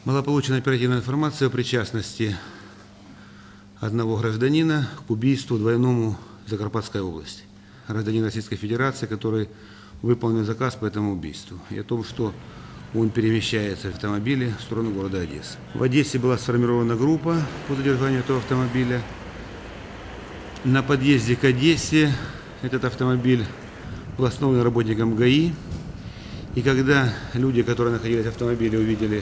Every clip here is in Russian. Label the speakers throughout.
Speaker 1: Была получена оперативная информация о причастности одного гражданина к убийству двойному в Закарпатской области. Гражданин Российской Федерации, который выполнил заказ по этому убийству. И о том, что он перемещается в автомобиле в сторону города Одессы. В Одессе была сформирована группа по задержанию этого автомобиля. На подъезде к Одессе этот автомобиль был остановлен работником ГАИ. И когда люди, которые находились в автомобиле, увидели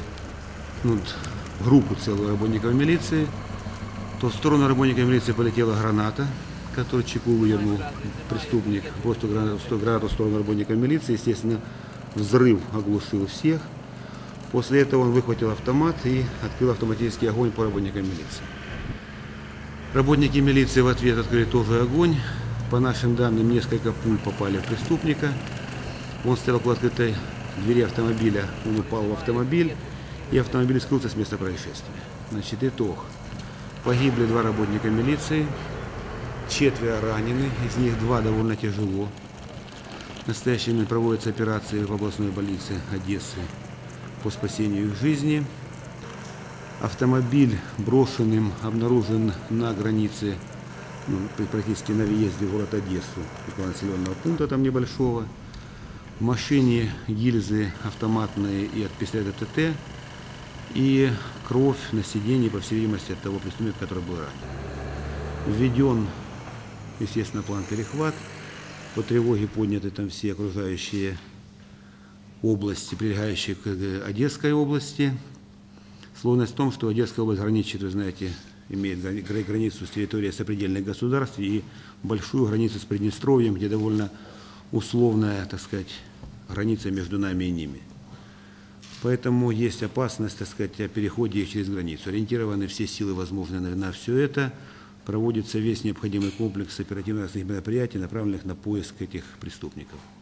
Speaker 1: группу целую работников милиции, то в сторону работника милиции полетела граната, которую чеку вывернул преступник, просто гранату в сторону работника милиции. Естественно, взрыв оглушил всех. После этого он выхватил автомат и открыл автоматический огонь по работникам милиции. Работники милиции в ответ открыли тоже огонь. По нашим данным, несколько пуль попали в преступника. Он стоял около открытой двери автомобиля, он упал в автомобиль, и автомобиль скрылся с места происшествия. Значит, итог. Погибли 2 работника милиции, 4 ранены, из них 2 довольно тяжело. В настоящий момент проводятся операции в областной больнице Одессы по спасению их жизни. Автомобиль брошенным обнаружен на границе, практически на въезде в город Одессу, около населенного пункта там небольшого. В машине гильзы автоматные и от пистолета ТТ, и кровь на сиденье, по всей видимости, от того преступника, который был ранен. Введен, естественно, план перехват. По тревоге подняты там все окружающие области, прилегающие к Одесской области. Сложность в том, что Одесская область граничит, вы знаете, имеет границу с территорией сопредельных государств и большую границу с Приднестровьем, где довольно условная, так сказать, граница между нами и ними. Поэтому есть опасность, так сказать, о переходе их через границу. Ориентированы все силы возможные на все это. Проводится весь необходимый комплекс оперативно-розыскных мероприятий, направленных на поиск этих преступников.